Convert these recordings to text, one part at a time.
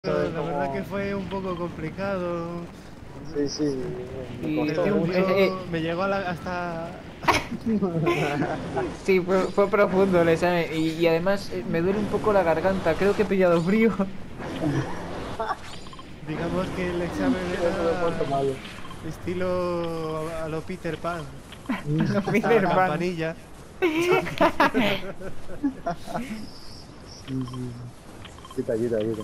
La verdad que fue un poco complicado. Sí, sí, me Y costó El mucho. tío me llegó hasta... sí, fue profundo el examen. Y además me duele un poco la garganta. Creo que he pillado frío. Digamos que el examen Eso me he puesto era malo. estilo a lo Peter Pan. No, Estaba la Peter Pan. campanilla. Sí, sí. Quita, quita, quita.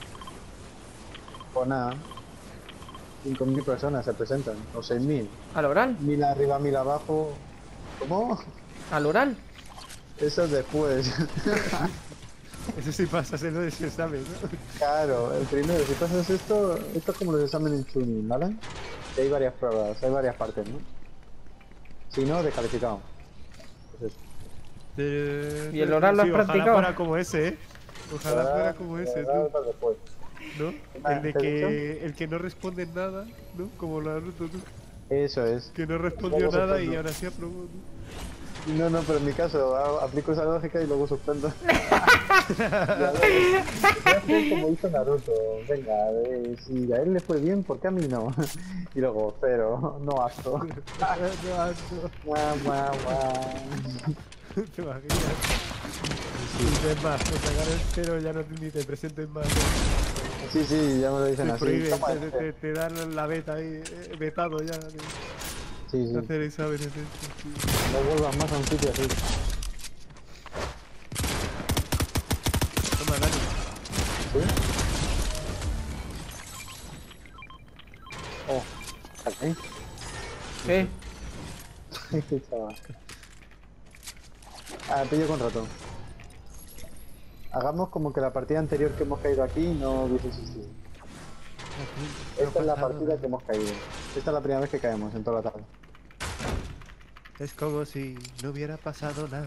Pues nada, 5.000 personas se presentan, o 6.000. ¿Al oral? 1.000 arriba, 1.000 abajo. ¿Cómo? ¿Al oral? Eso es después. Eso sí pasas en ese examen, ¿no? Claro, el primero, si pasas esto es como los exámenes en Chunin, ¿vale? Que hay varias pruebas, hay varias partes, ¿no? Si no, descalificado. Pues eso. ¿Y el oral lo has Sí, ojalá practicado? fuera como ese, ¿eh? Ojalá fuera como ese, tú. Para después. ¿No? ¿Qué El más de te he dicho? que el que no responde nada, ¿no? Como Naruto, tú. Eso es. Que no respondió Luego nada y suspendo. ahora sí aprobó, tú. No, no, pero en mi caso aplico esa lógica y luego suspendo. Ya ves, voy a hacer como hizo Naruto. Venga, si a él le fue bien, ¿por qué a mí no? Y luego, cero, no apto. No, no. Guau, guau, guau. ¿Te imaginas? Y es más, por sacar el cero ya no ni te presentes más. Sí, sí, ya me lo dicen Te así. prohíben, Toma te dan la beta ahí, vetado ya Sí, de sí. hacer exámenes de estos, tío. No vuelvas más a un sitio así. Toma, Dani. ¿Sí? Oh, ¿aquí? ¿Qué? Chaval. Ah, pillo con ratón. Hagamos como que la partida anterior que hemos caído aquí no hubiese existido. No Esta es la pasa partida nada. que hemos caído. Esta es la primera vez que caemos en toda la tarde. Es como si no hubiera pasado nada.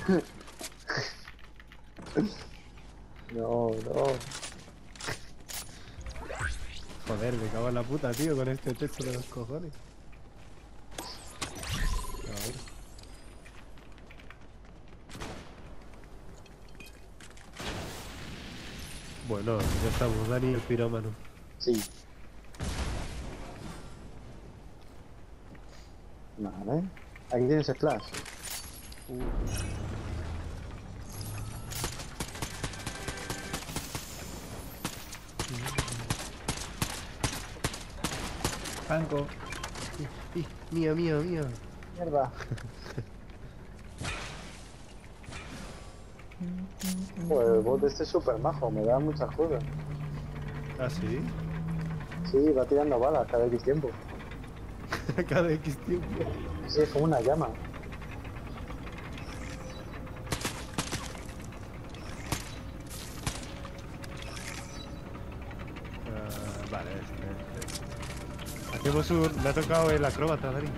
No, no. Joder, me cago en la puta, tío, con este techo de los cojones. A ver. Bueno, ya estamos, Dani el pirómano. Sí. Vale. Aquí tienes splash. Franco. Mía, mía, mía. Mierda. Pues el bot este es súper majo, me da mucha joda. ¿Ah, sí? Sí, va tirando balas cada X tiempo. Cada X tiempo. Sí, es como una llama. Vale, hacemos un... Me ha tocado el acróbata, Dani.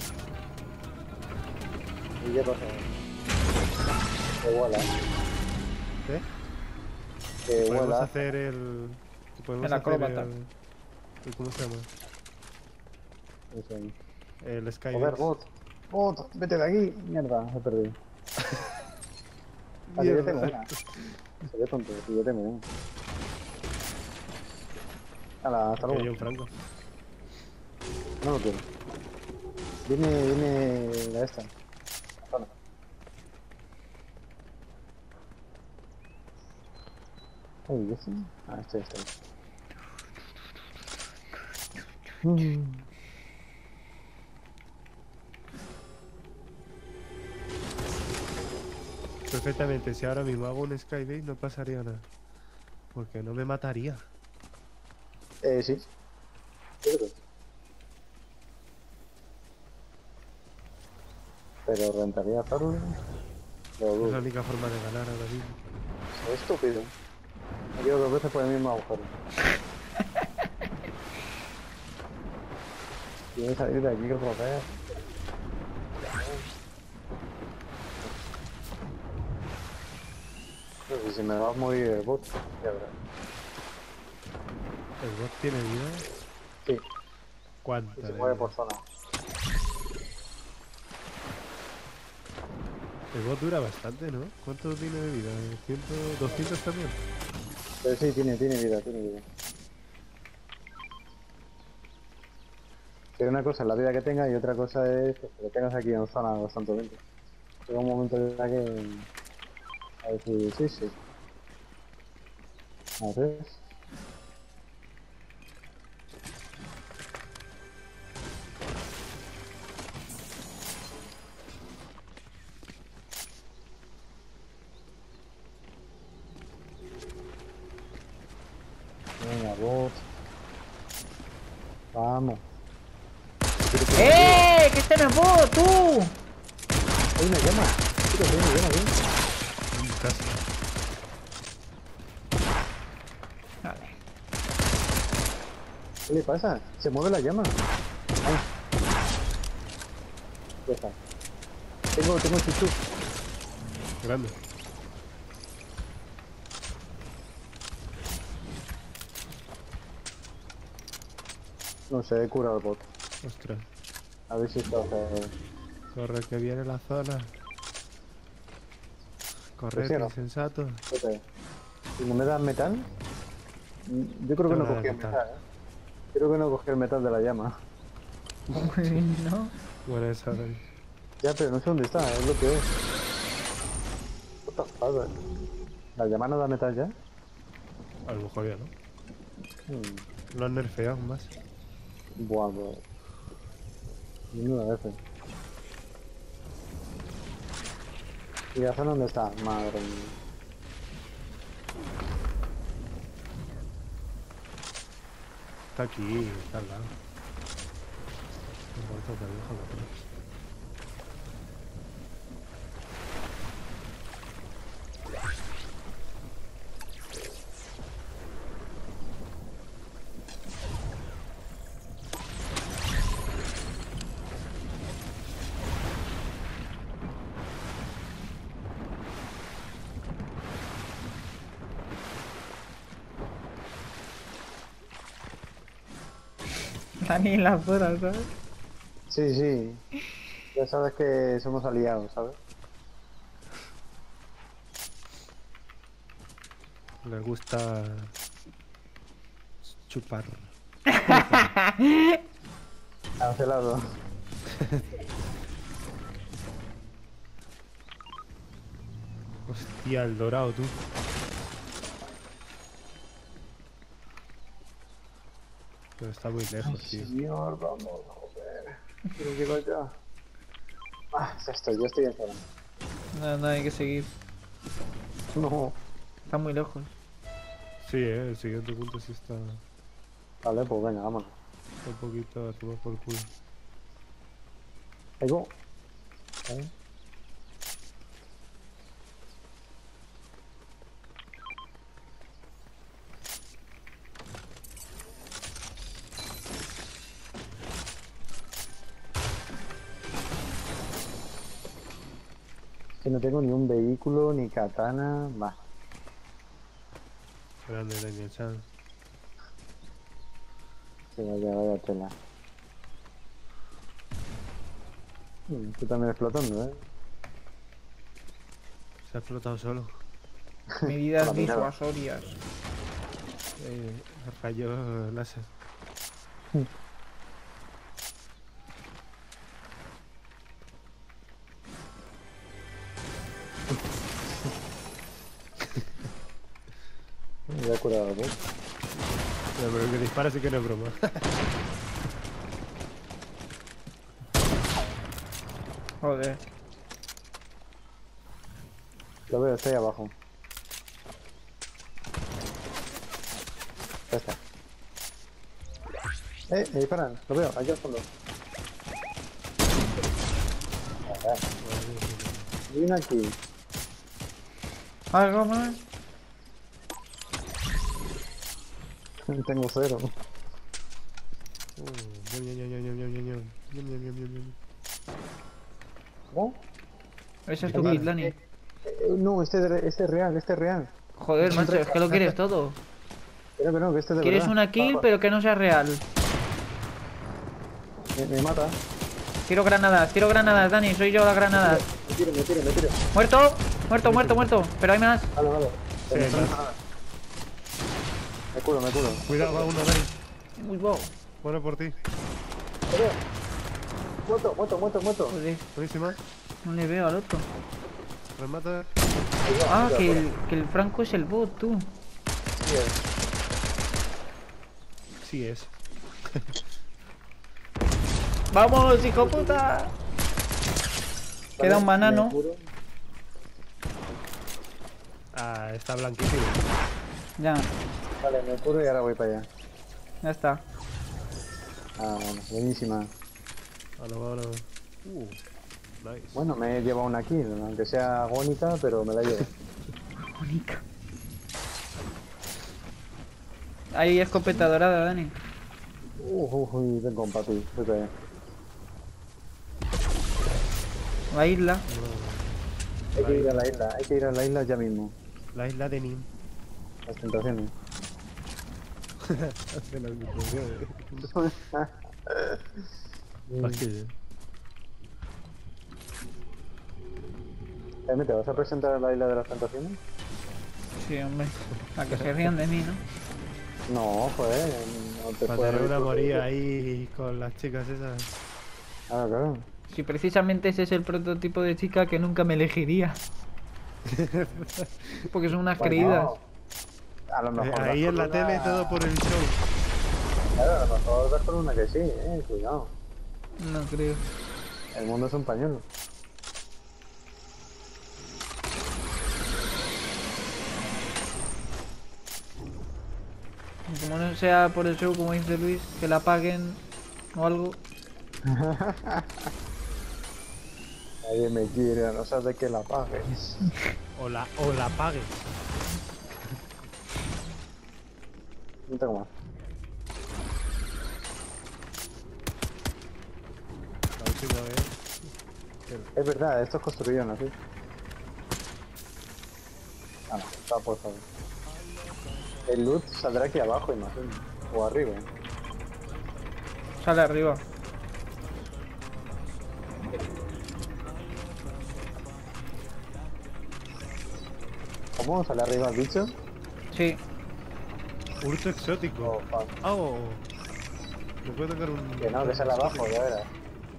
¿Y qué pasa? Que vuela. ¿Eh? Que Podemos vuela. hacer el... Podemos El hacer acróbata. ¿Cómo se llama? Eso ahí. El Sky Joder, Base. bot. Bot, vete de aquí. Mierda, he perdido. Ah, sí, yo tengo Mierda. una. Se ve tonto, sí, yo tengo una. Hala, hasta Que luego. hay un Franco. No lo quiero. Viene la esta. Vale. Ay, ¿ese? Ah, este. Perfectamente, si ahora mismo hago un Skybase no pasaría nada. Porque no me mataría. Sí. Yo creo. Pero rentaría hacerlo. Lo Es la dudo. única forma de ganar ahora mismo. Es estúpido. Me quedo 2 veces por el mismo agujero. Quiero salir de aquí que rodea. No sé si me va a morir el bot. Ya verás. ¿El bot tiene vida? Sí, y ¿Cuánta se de mueve vida? por zona. El bot dura bastante, ¿no? ¿Cuánto tiene de vida? ¿100, 200 también? Pero sí, tiene vida, tiene vida. Pero una cosa es la vida que tenga y otra cosa es que lo tengas aquí en zona constantemente. Llega un momento en la que... A ver si... Sí, sí. A ver. Venga, bot. Vamos. ¡Que este no es vos, tú! Hay una llama. Chicos, hay una llama, ¿sí? Casi. Vale. ¿Qué le pasa? Se mueve la llama. Ay. Ya está. Tengo chuchu. Grande. No sé, he curado el bot. Ostras. A ver si esto hace... Corre que viene la zona. Corre, Sí, ¿no? insensato. Espérate. ¿Y no me das metal? Yo creo que No no me da cogí el metal. metal, Creo que no cogí el metal de la llama. ¿No? Bueno, esa de... Ya, pero no sé dónde está, es lo que es. What the fuck, ¿La llama no da metal ya? A lo mejor ya, ¿no? Lo han nerfeado más. Buah, bro. Menuda vez. ¿Y la zona dónde está? Madre mía. Está aquí, está al lado. Un muerto de viejo, ¿no? Dani en la zona, ¿sabes? Sí, sí. Ya sabes que somos aliados, ¿sabes? Le gusta chupar. Cancelado. Hostia, el dorado, tú. Pero está muy lejos, tío. Señor, vamos, joder. Quiero llegar ya. Ah, ya estoy en zona. No, hay que seguir. No. Está muy lejos. Sí, el siguiente punto sí está Vale, pues venga, vámonos. un poquito a tomar por culo. Ahí go. Ahí. Que no tengo ni un vehículo, ni katana, va. Grande Daniel Chan. Sí, vaya tela. Tú también explotando, ¿eh? Se ha explotado solo. Medidas Hola, mira. disuasorias. Rayo láser. Me voy a curar algo. Pero el que dispara sí que no es broma. Joder. Lo veo, estoy abajo. Ya está. Disparan, lo veo, aquí al fondo. Viene aquí. ¿Algo más? Tengo cero. ¿Cómo? Ese es tu kit, Dani. No, este es real, este es real. Joder, macho, es que lo quieres todo. Pero que no, que este es de Quieres verdad. una kill, Ah, pero que no sea real. me mata. Tiro granadas, Dani, soy yo las granadas. Me tiro. ¡Muerto! Muerto. Pero hay más. Vale. Sí, No hay pasa más. nada. curo, me curo. Cuidado, va uno, Dani. Uy, wow. Bueno por ti. Muerto. Joder, Buenísima. no le veo al otro. Remata. Ah, que el Franco es el bot, tú. Sí es. ¡Vamos, hijo puta! Queda un banano. Ah, está blanquísimo. Ya, Vale, me curo y ahora voy para allá. ya está. Ah, bueno, buenísima. Vámonos. Nice. Bueno, me he llevado una kill, aunque sea agónica, pero me la llevo. Mónica. Hay escopeta dorada, Dani. Uy, ven con papi, voy para allá. La isla. Hay que ir a la isla, hay que ir a la isla ya mismo. La isla de Nim. Las tentaciones. Hace las misiones. ¿Te vas a presentar a la isla de las tentaciones? Sí, hombre. A que se rían de mí, ¿no? No, joder, no te Para puedes tener reír una por moría eso. ahí con las chicas esas. Claro. Si precisamente ese es el prototipo de chica que nunca me elegiría. Porque son unas creídas. Bueno, a lo mejor Ahí vas en la con tele una- todo por el show. Claro, a lo mejor vas con una que sí, cuidado. No creo. El mundo es un pañuelo. Y como no sea por el show, como dice Luis, que la paguen o algo. Nadie me quiere, a no ser de que la pagues. O la pagues. No tengo más. La última vez. Es verdad, estos construyeron así. Ah, no, está por favor. El loot saldrá aquí abajo, imagino. O arriba. Sale arriba. ¿Cómo? ¿Sale arriba el bicho? Sí. Hurto exótico. Oh, fuck. Oh. Me puedo tocar un. Que no, que sale abajo, ya verás.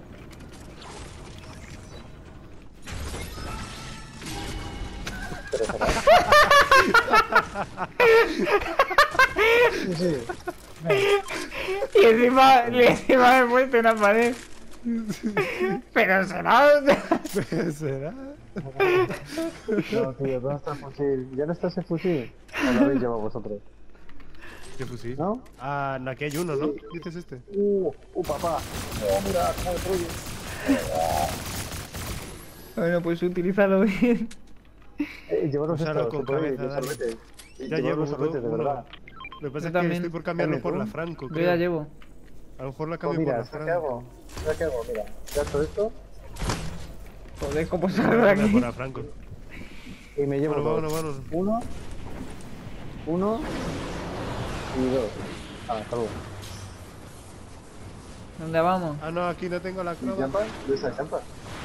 Pero será. Sí, sí. Y encima me he puesto una pared. Pero será. ¿Será? No, tío, ¿dónde está el fusil? ¿Ya no está ese fusil? ¿O lo habéis llevado vosotros? ¿Qué fusil? ¿No? Ah, no, aquí hay uno, ¿no? ¿Dices este? Papá. Oh, mira, cómo destruye. Bueno, pues utilízalo bien. Llevaros Úsalo esto, con se puede, cabeza, los Dani. sorbetes. Ya Llevaros llevo los sorbetes, de uno. verdad. Lo que pasa Yo es que también. estoy por cambiarlo Dame por tú. la Franco, Yo creo. ya llevo. A lo mejor la Pues cambio por mira, la ¿sabes qué Franco. hago? ¿Sabes qué hago? Mira, gasto esto Joder, ¿cómo Voy a salgo de cambiar aquí? por la Franco. y me llevo Vámonos, dos. vámonos. Uno y dos. Ah, hasta luego. ¿Dónde vamos? Ah, no, aquí no tengo la ¿Y croba. champa? ¿De esa champa?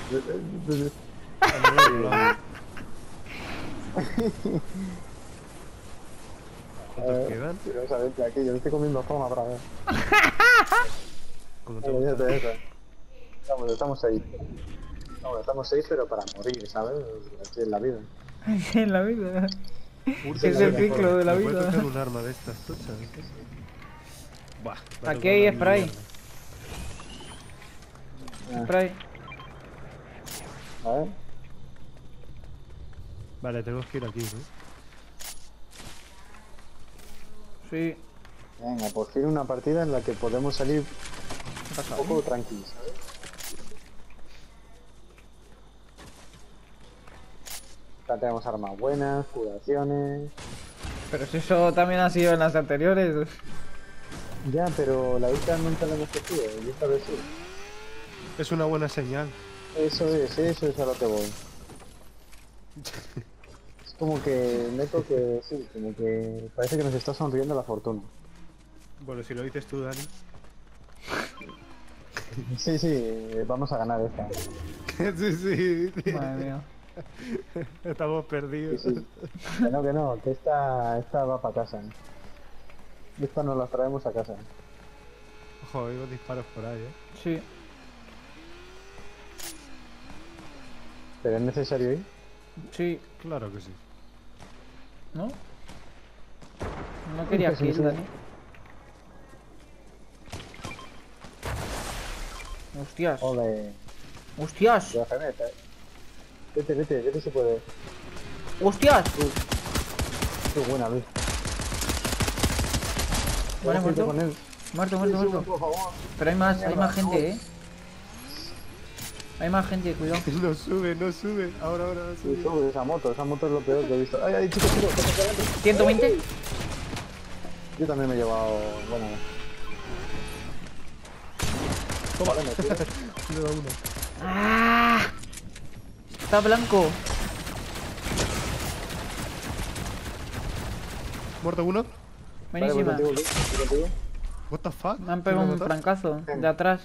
¿Cuántos quedan? Curiosamente aquí, yo me estoy comiendo zona otra vez. Como te Ya gusta. está, ya está. Estamos 6. Vamos, estamos 6, pero para morir, ¿sabes? Así es la vida. En la vida. Hurto Es el exótico. ciclo de la Me puede vida. tocar un arma de estas tochas. Buah, me ha Aquí tocado hay una spray. mierda. Spray. A ver. Vale, tenemos que ir aquí, ¿no? Sí. Venga, por fin una partida en la que podemos salir ¿Qué pasa? un poco tranquilos, ¿sabes? Ya tenemos armas buenas, curaciones. Pero si eso también ha sido en las anteriores. Ya, pero la vista nunca la hemos cogido, y esta vez sí. Es una buena señal. Eso es a lo que voy. Es como que noto que sí, como que parece que nos está sonriendo la fortuna. Bueno, si lo dices tú, Dani. Sí, vamos a ganar esta. sí. Madre mía. Estamos perdidos. Sí. Que no, que esta va para casa. Estas nos las traemos a casa. Ojo, oigo disparos por ahí, Sí. ¿Pero es necesario ir? Sí. Claro que sí. ¿No? No quería Pues sí, kill, sí. Dani. Hostias. Ole. Hostias. Ya, Jaime, vete si puede. Hostias. Qué buena, Luis. Vale, Vamos a ir muerto. con él. Muerto, Sí, muerto. por favor. Pero hay más gente, Hay más gente, cuidado. No sube, no sube. Ahora no Sí, sube. sube esa moto es lo peor que he visto. Ay, chicos, está adelante. 120. Yo también me he llevado. Bueno. Toma, ven, tío. Tiro a uno. ¡Ah! Está blanco. ¿Muerto uno? Vale, voy Buenísima. contigo, Luis, voy contigo. What the fuck? Me han ¿Quién pegado lo un mató? trancazo de atrás.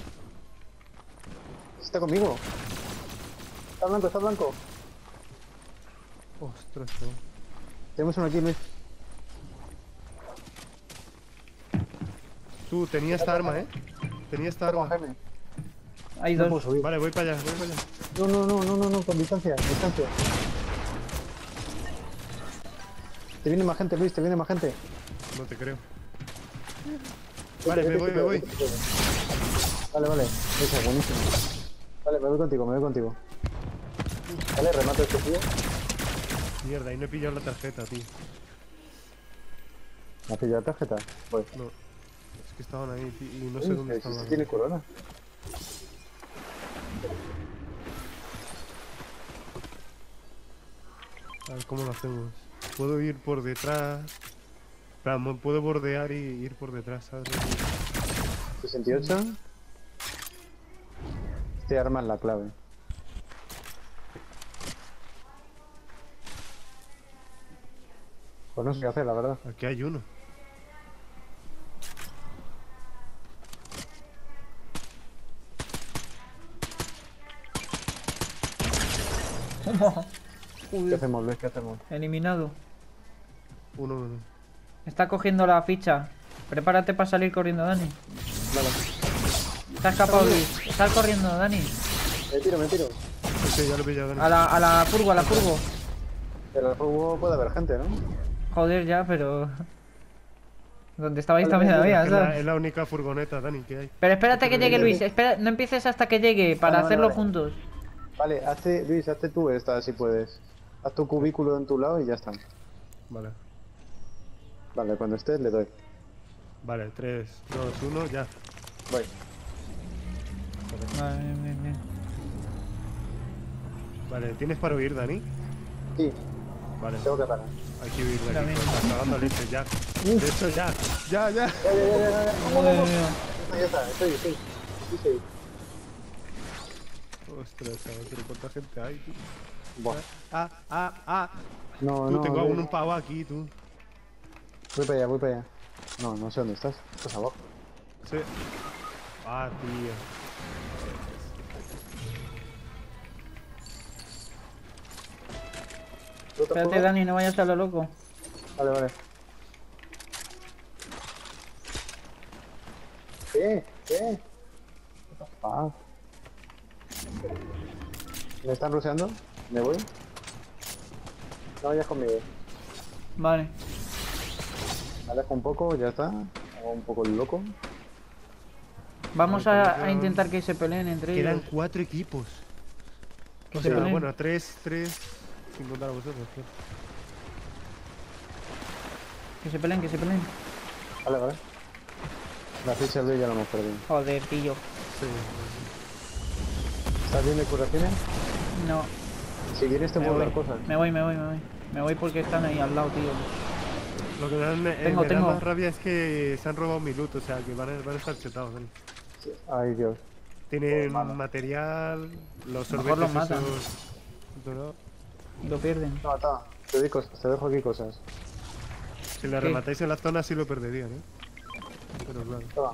Está conmigo. Está blanco. Ostras, no. Tenemos uno aquí, Luis. Tú, tenía esta arma, Tenía esta Toma, arma. Hay No puedo dos. subir. Vale, voy para allá, voy para allá. No, con distancia. Te viene más gente, Luis, te viene más gente. No te creo. Vale, me voy. Vale, esa es buenísimo. Vale, me voy contigo. Vale, remato este tío. Mierda, y no he pillado la tarjeta, tío. ¿Me has pillado la tarjeta? Pues. No. Es que estaban ahí, tío, y no sé Uy, dónde si estaban. tiene corona. A ver, ¿cómo lo hacemos? Puedo ir por detrás. Espera, puedo bordear y ir por detrás, ¿sabes? 68. Este arma es la clave. Pues no sé qué hacer, la verdad. Aquí hay uno. ¿Qué hacemos, Luis? ¿Qué hacemos? Eliminado. Uno. Está cogiendo la ficha. Prepárate para salir corriendo, Dani. Vale. Está escapado, Luis. Está corriendo, Dani. Me tiro. Ok, ya lo he pillado. Dani. A la furgo. Pero el juego puede haber gente, ¿no? Joder, ya, pero... ¿Dónde estabais Vale, también vale, había, Es la, sabes? es la única furgoneta, Dani, que hay. Pero espérate que llegue vale. Luis. Espera, no empieces hasta que llegue para Vale, hacerlo vale. juntos. Vale, Luis, hazte tú esta si puedes. Haz tu cubículo en tu lado y ya está. Vale. Vale, cuando estés le doy. Vale, 3, 2, 1, ya. Voy. Vale, bien. Vale, ¿tienes para huir, Dani? Sí, Vale, tengo que parar. hay que huir de Mira, aquí. mira. Pues, está cagando leche, ya. De hecho, ya. Ya. Ya. Madre mía. Ya está, estoy. Sí. Ostras, ¿sabes? Pero cuánta gente hay, tío. Buah. Tú, tengo a un pavo aquí, tú. Voy para allá. No sé dónde estás. Estás abajo. Sí. Ah, tío. Espérate, Dani, no vayas a lo loco. Vale. ¿Qué? Ah. ¿Me están ruseando? ¿Me voy? No vayas conmigo. Vale. Me alejo un poco, ya está. Hago un poco el loco. Vamos Vale, a intentar que se peleen entre Quedan ellos. 4 equipos. Que O se sea, peleen. bueno, 3, sin contar a vosotros. Claro. Que se peleen. Vale. La ficha de ya lo hemos perdido. Joder, tío. Sí. ¿Estás bien de curaciones? No. Si quieres te Me puedo voy. dar cosas. Me voy. Me voy porque están ahí al lado, tío. Lo que me Tengo. da más rabia es que se han robado mi loot, o sea, que van a estar chetados. Dani. Ay, Dios. Tienen Malo. material, los Mejor sorbetes los matan. esos... ¿no? Y lo pierden. Toma. Te dejo aquí cosas. Si le ¿Qué? rematáis en la zona sí lo perderían, Pero claro. Toma.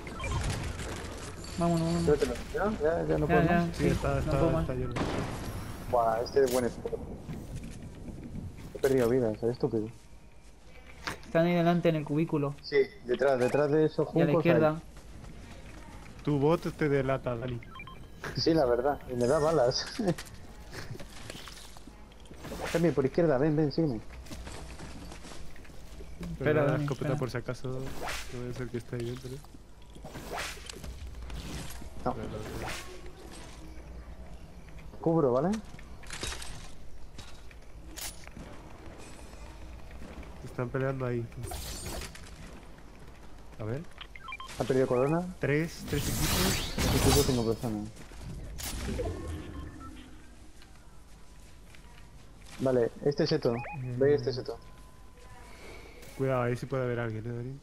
Vámonos. Llévatelo. Ya no puedo más. Sí, Sí, está no puedo más. lleno. Buah, este es buen equipo. He perdido vidas, es estúpido. Están ahí delante en el cubículo. Sí, detrás de esos juncos. Y a la izquierda. hay. Tu bot te delata, Dani. Sí, la verdad. Y me da balas. Cami, por izquierda, ven, sígueme. Pero Espera, la Dani, escopeta espera. por si acaso. No puede ser que esté ahí dentro. No, Pero- cubro, ¿vale? Están peleando ahí. A ver. Ha perdido corona. Tres equipos. Equipo 5 personas. Vale, este seto. Ve este seto. Cuidado, ahí sí puede haber alguien, Dani?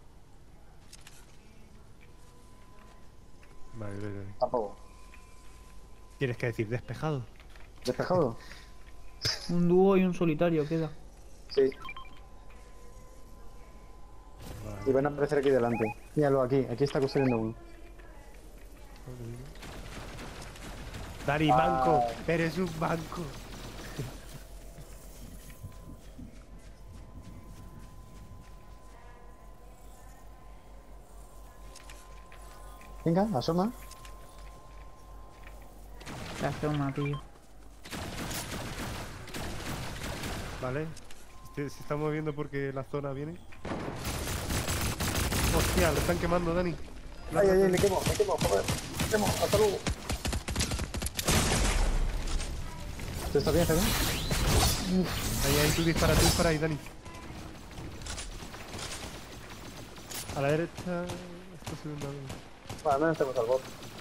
Vale. Tampoco. ¿Tienes que decir despejado? ¿Despejado? Un dúo y un solitario queda. Sí. Vale. Y van a aparecer aquí delante. Míralo, aquí está construyendo uno. Dani, banco. Eres un banco. Venga, asoma. La zona, tío. Vale. Se está moviendo porque la zona viene. Hostia, lo están quemando, Dani. Ay, me quemo, joder. Me quemo, hasta luego. ¿Tú estás bien, Jaime? Ahí, tú dispara ahí, Dani. A la derecha. Está subiendo algo. Bueno, al menos tenemos al bot.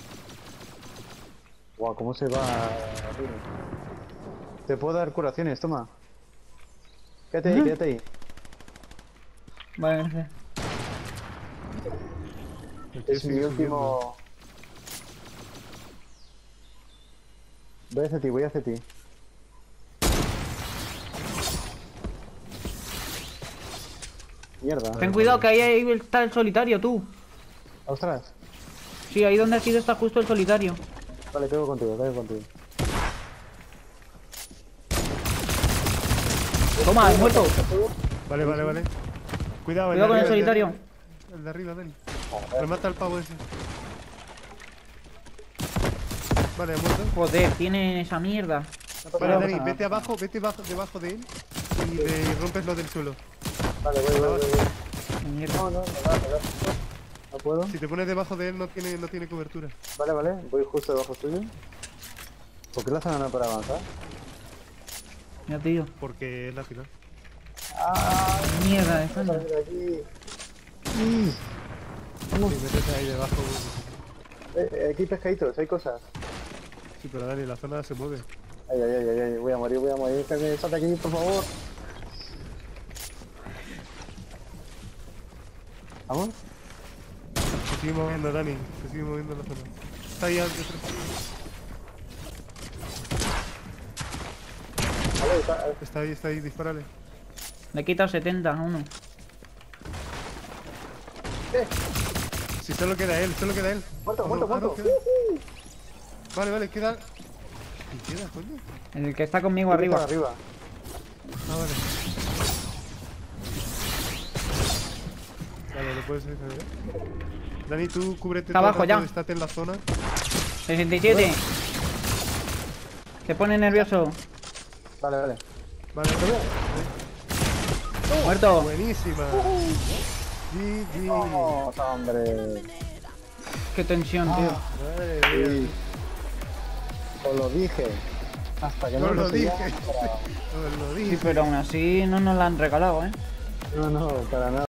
Guau, ¿cómo se va? Mira. Te puedo dar curaciones, toma. Quédate ahí. Vale, gracias. El tío Es mi sigue último... Voy hacia ti. Mierda. Ten cuidado que ahí está el solitario, tú. Ostras. Sí, ahí donde has ido está justo el solitario. Vale, caigo contigo. Toma, he muerto. Vale. Cuidado, Cuidado con el solitario. El de arriba, Dani. Remata al pavo ese. Vale, ha muerto. Joder, tiene esa mierda. Vale, Dani, vete abajo, debajo de él y le rompes lo del suelo. Vale, voy. Mierda. No, me da. No puedo. Si te pones debajo de él no tiene cobertura. Vale, voy justo debajo tuyo. ¿Por qué la zona no para avanzar? Ya te digo. Porque es la final. ¡Ah! Mierda de zona. Sale de aquí. Sí, métete ahí debajo. Aquí pescaditos, hay cosas. Sí, pero Dani, la zona se mueve. Ay, voy a morir. Que me salte aquí, por favor. ¿Vamos? Se sigue moviendo, Dani. Se sigue moviendo la zona. Está ahí detrás. Vale, Está ahí, dispárale. Le he quitado 70 a uno. Si solo queda él. Muerto. no, queda. Vale, queda. ¿Y queda, coño? El que está conmigo arriba. Arriba. Ah, vale. Vale, lo puedes hacer. Dani, tú cúbrete Está todo el abajo rato, ya. estate en la zona. 67. Se pone nervioso. Vale. Vale, Muerto. buenísima. GG. ¡Vamos, hombre! Qué tensión, tío. Madre Sí. mía. Os lo dije. Hasta que no Os lo dije. conseguía. Os lo Sí, dije. pero aún así no nos la han regalado, ¿eh? No, para nada.